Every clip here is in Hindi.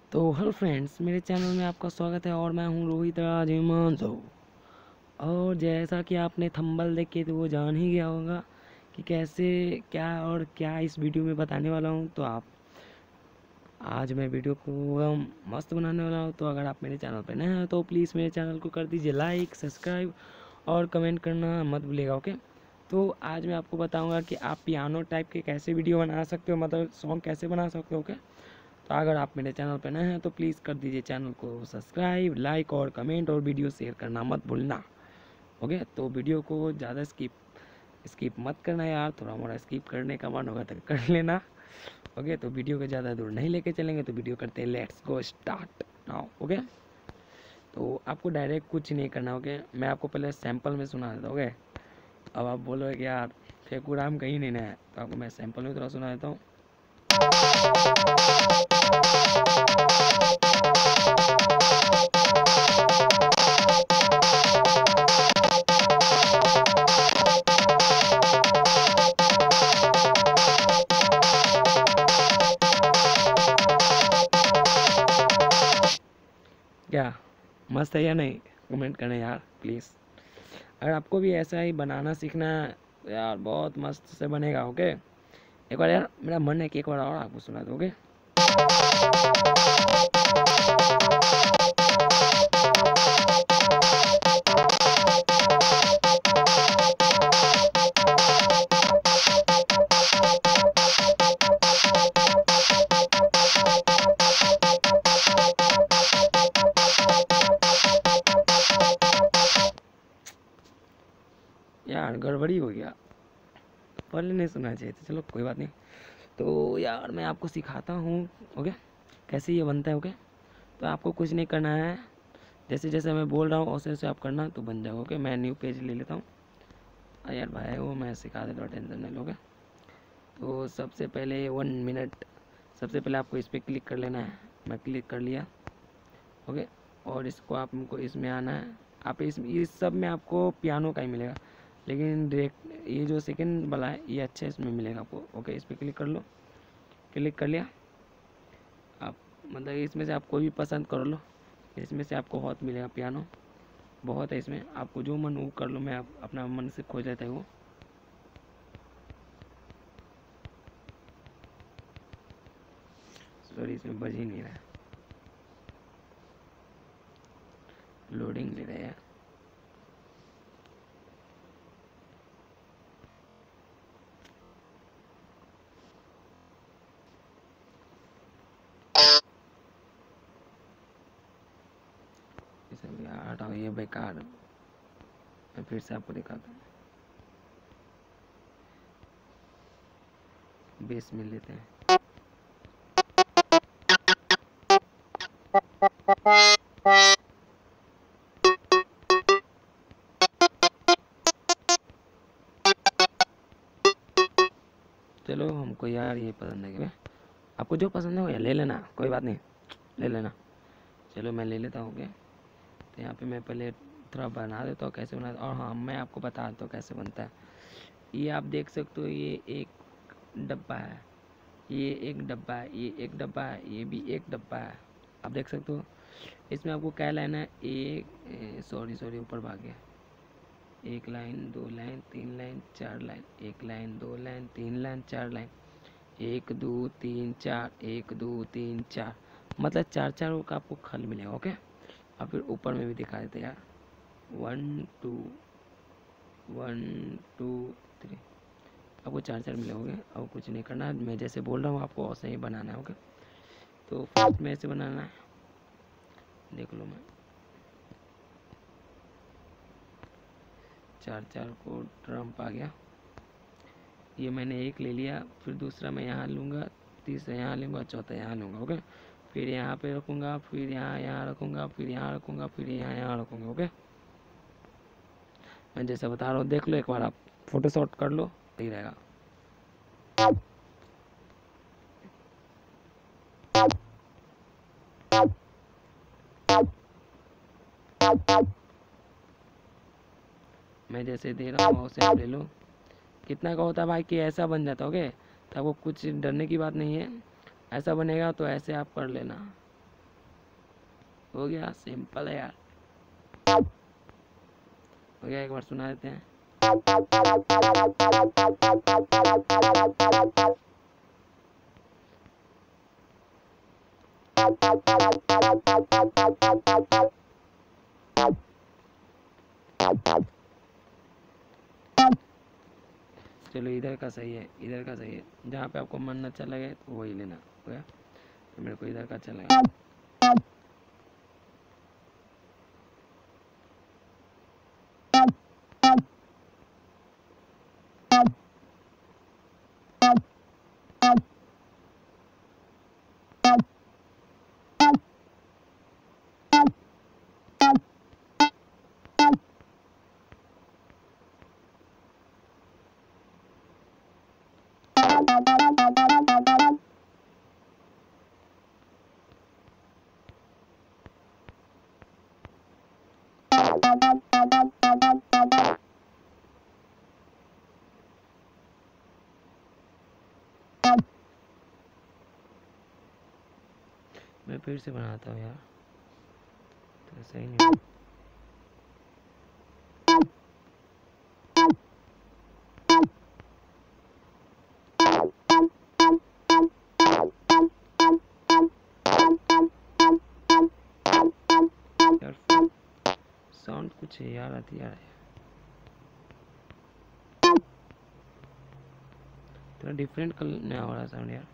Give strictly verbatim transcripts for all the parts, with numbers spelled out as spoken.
तो हेलो फ्रेंड्स, मेरे चैनल में आपका स्वागत है और मैं हूं रोहित राज हिमांशु। और जैसा कि आपने थंबनेल देख के तो वो जान ही गया होगा कि कैसे क्या और क्या इस वीडियो में बताने वाला हूं। तो आप आज मैं वीडियो को एकदम मस्त बनाने वाला हूं। तो अगर आप मेरे चैनल पर नए हैं तो प्लीज़ मेरे चैनल को कर दीजिए लाइक, सब्सक्राइब और कमेंट करना मत भूलिएगा। ओके, तो आज मैं आपको बताऊँगा कि आप पियानो टाइप के कैसे वीडियो बना सकते हो, मतलब सॉन्ग कैसे बना सकते हो। ओके, तो अगर आप मेरे चैनल पर नए हैं तो प्लीज़ कर दीजिए चैनल को सब्सक्राइब, लाइक और कमेंट और वीडियो शेयर करना मत भूलना। ओके, तो वीडियो को ज़्यादा स्किप स्किप मत करना यार, थोड़ा मोड़ा स्किप करने का मन होगा तो कर लेना। ओके, तो वीडियो को ज़्यादा दूर नहीं लेके चलेंगे, तो वीडियो करते हैं। Let's go start now. Okay, तो आपको डायरेक्ट कुछ नहीं करना। ओके, मैं आपको पहले सैम्पल में सुना देता हूँ। ओके, अब आप बोलोगे कि यार फेकुराम कहीं नहीं ना है, तो आपको मैं सैम्पल में थोड़ा सुना देता हूँ। क्या मस्त है या नहीं, कमेंट करना यार प्लीज़। अगर आपको भी ऐसा ही बनाना सीखना है तो यार बहुत मस्त से बनेगा। ओके, एक बार यार मेरा मन है कि एक बार और आपको सुना दो। ओके, यार गड़बड़ी हो गया, पहले नहीं सुनना चाहिए था। चलो कोई बात नहीं। तो यार मैं आपको सिखाता हूँ ओके कैसे ये बनता है। ओके, तो आपको कुछ नहीं करना है, जैसे जैसे मैं बोल रहा हूँ वैसे वैसे आप करना तो बन जाओगे। ओके, मैं न्यू पेज ले लेता हूँ। यार भाई वो मैं सिखा देता हूँ, टेंशन नहीं लोगे। तो सबसे पहले वन मिनट सबसे पहले आपको इस पर क्लिक कर लेना है। मैं क्लिक कर लिया। ओके, और इसको आपको इसमें आना है। आप इस इस सब में आपको पियानो का ही मिलेगा, लेकिन डायरेक्ट ये जो सेकंड वाला है ये अच्छा इसमें मिलेगा आपको। ओके, इस पर क्लिक कर लो। क्लिक कर लिया आप, मतलब इसमें से आप कोई भी पसंद कर लो। इसमें से आपको बहुत मिलेगा पियानो, बहुत है इसमें, आपको जो मन वो कर लो। मैं आप, अपना मन से खोज लेता है वो। सॉरी, इसमें बज ही नहीं रहा है, लोडिंग ले रहा है यार। यार हटाओ ये बेकार, मैं फिर से आपको दिखाता हूँ। बेस मिल लेते हैं। चलो हमको यार ये पसंद है, आपको जो पसंद है वो ले लेना, कोई बात नहीं, ले लेना। चलो मैं ले लेता हूँ। ओके, तो यहाँ पे मैं पहले थोड़ा बना देता हूँ कैसे बना, और हाँ मैं आपको बता देता हूँ कैसे बनता है। ये आप देख सकते हो, ये एक डब्बा है, ये एक डब्बा है, ये एक डब्बा है, ये भी एक डब्बा है। आप देख सकते हो इसमें आपको क्या लाइन है, एक सॉरी सॉरी ऊपर भाग गया। एक लाइन, दो लाइन, तीन लाइन, चार लाइन, एक लाइन, दो लाइन, तीन लाइन, चार लाइन, एक दो तीन चार, एक दो तीन चार, मतलब चार चार का आपको खल मिलेगा। ओके, और फिर ऊपर में भी दिखा देते यार, one two one two three, आपको चार चार मिलेंगे। अब कुछ नहीं करना है, मैं जैसे बोल रहा हूँ आपको वैसे ही बनाना है। ओके, तो फर्स्ट में ऐसे बनाना है, देख लो मैं चार चार को ट्रम्प आ गया। ये मैंने एक ले लिया, फिर दूसरा मैं यहाँ लूँगा, तीसरा यहाँ लूँगा, चौथा यहाँ लूँगा। ओके, फिर यहाँ पे रखूँगा, फिर यहाँ यहाँ रखूँगा, फिर यहाँ रखूँगा, फिर यहाँ यहाँ रखूँगा। ओके, मैं जैसा बता रहा हूँ देख लो एक बार, आप फोटो शॉट कर लो, सही रहेगा। मैं जैसे दे रहा हूँ वैसे आप ले लो। कितना का होता है भाई कि ऐसा बन जाता है। ओके, तो आपको कुछ डरने की बात नहीं है, ऐसा बनेगा तो ऐसे आप कर लेना। हो गया, सिंपल है यार, हो गया। एक बार सुना देते हैं। चलो इधर का सही है, इधर का सही है, जहाँ पे आपको मन अच्छा लगे तो वही लेना। हो गया, तो मेरे को इधर का अच्छा लगा। मैं फिर से बनाता हूँ यार, तो सही नहीं। यार साउंड कुछ है यार, आती यार, थोड़ा डिफरेंट कलर में आ रहा साउंड यार।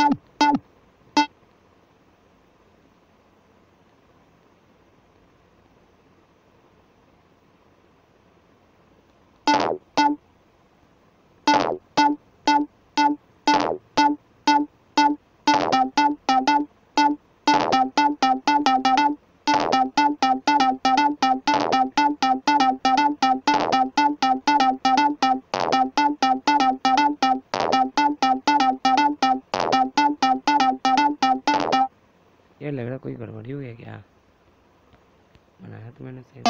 यार लग रहा कोई गड़बड़ी हो गया क्या, बनाया तो मैंने सही।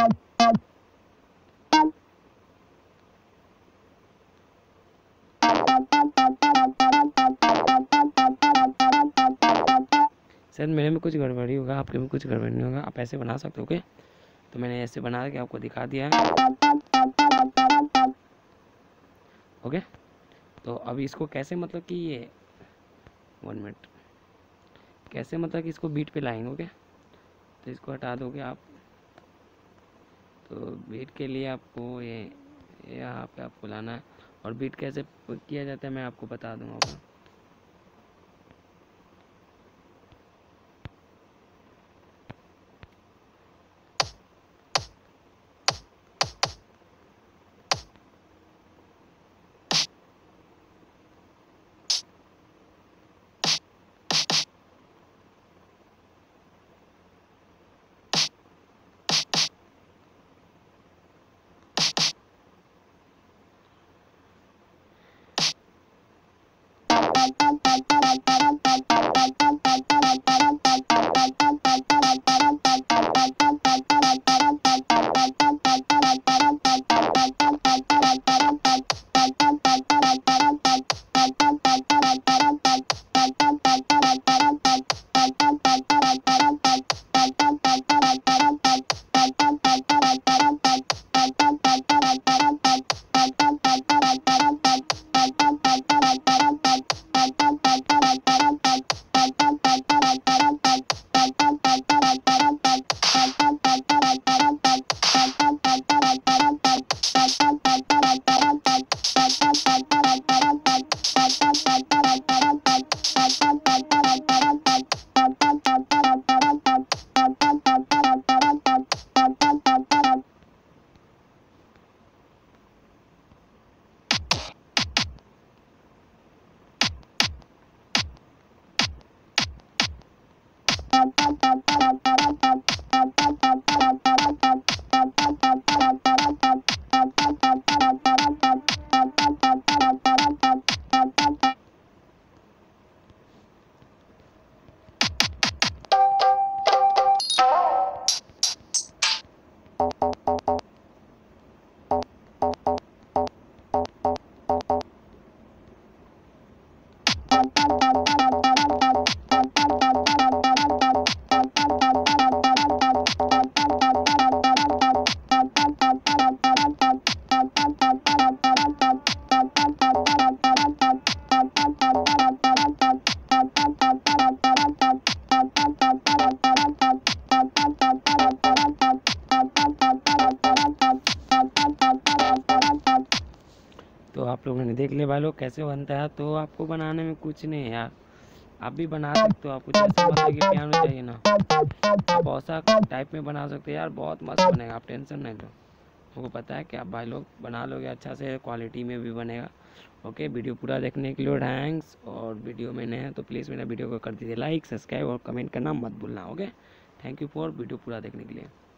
शायद मेरे में कुछ गड़बड़ी होगा, आपके में कुछ गड़बड़ी नहीं होगा, आप ऐसे बना सकते हो। ओके, तो मैंने ऐसे बना के आपको दिखा दिया है। ओके, तो अब इसको कैसे, मतलब कि ये वन मिनट कैसे, मतलब कि इसको बीट पे लाएंगे। ओके, तो इसको हटा दोगे आप, तो बीट के लिए आपको ये यहाँ पे आपको लाना है, और बीट कैसे किया जाता है मैं आपको बता दूंगा। तो आप लोगों ने देख लिया भाई लोग कैसे बनता है। तो आपको बनाने में कुछ नहीं है यार, आप भी बना सकते हो। आपको जैसा मतलब कि पियानो चाहिए ना, आप ऐसा टाइप में बना सकते हो यार, बहुत मस्त बनेगा, आप टेंशन नहीं लो। मुझको पता है कि आप भाई लोग बना लोगे अच्छा से, क्वालिटी में भी बनेगा। ओके, वीडियो पूरा देखने के लिए थैंक्स। और वीडियो में नए हैं तो प्लीज़ मेरा वीडियो को कर दीजिए लाइक, सब्सक्राइब और कमेंट करना मत भूलना। Okay, thank you for video पूरा देखने के लिए।